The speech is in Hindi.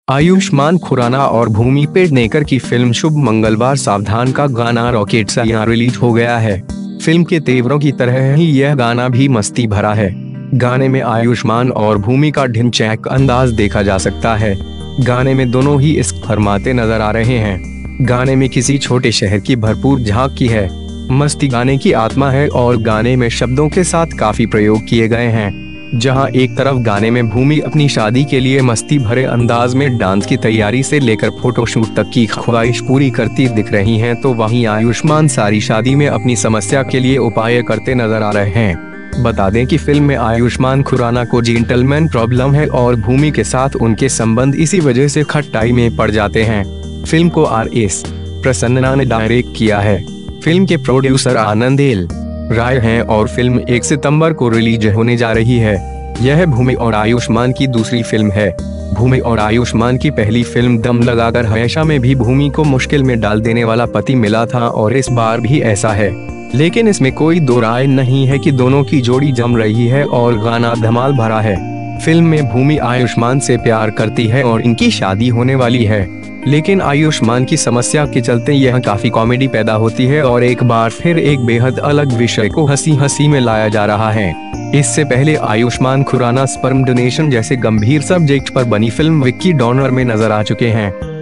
आयुष्मान खुराना और भूमि पेडनेकर की फिल्म शुभ मंगलवार सावधान का गाना रॉकेट सा यहाँ रिलीज हो गया है। फिल्म के तेवरों की तरह ही यह गाना भी मस्ती भरा है। गाने में आयुष्मान और भूमि का ढिंचैक अंदाज देखा जा सकता है। गाने में दोनों ही इश्क फरमाते नजर आ रहे हैं। गाने में किसी छोटे शहर की भरपूर झांकी है। मस्ती गाने की आत्मा है और गाने में शब्दों के साथ काफी प्रयोग किए गए हैं। जहां एक तरफ गाने में भूमि अपनी शादी के लिए मस्ती भरे अंदाज में डांस की तैयारी से लेकर फोटोशूट तक की ख्वाहिश पूरी करती दिख रही हैं, तो वहीं आयुष्मान सारी शादी में अपनी समस्या के लिए उपाय करते नजर आ रहे हैं। बता दें कि फिल्म में आयुष्मान खुराना को जेंटलमैन प्रॉब्लम है और भूमि के साथ उनके संबंध इसी वजह से खट्टाई में पड़ जाते हैं। फिल्म को RS प्रसन्ना ने डायरेक्ट किया है। फिल्म के प्रोड्यूसर आनंद एल राय हैं और फिल्म 1 सितंबर को रिलीज होने जा रही है। यह भूमि और आयुष्मान की दूसरी फिल्म है। भूमि और आयुष्मान की पहली फिल्म दम लगाकर हमेशा में भी भूमि को मुश्किल में डाल देने वाला पति मिला था और इस बार भी ऐसा है। लेकिन इसमें कोई दो राय नहीं है कि दोनों की जोड़ी जम रही है और गाना धमाल भरा है। फिल्म में भूमि आयुष्मान से प्यार करती है और इनकी शादी होने वाली है, लेकिन आयुष्मान की समस्या के चलते यह काफी कॉमेडी पैदा होती है और एक बार फिर एक बेहद अलग विषय को हंसी हंसी में लाया जा रहा है। इससे पहले आयुष्मान खुराना स्पर्म डोनेशन जैसे गंभीर सब्जेक्ट पर बनी फिल्म विक्की डॉनर में नजर आ चुके हैं।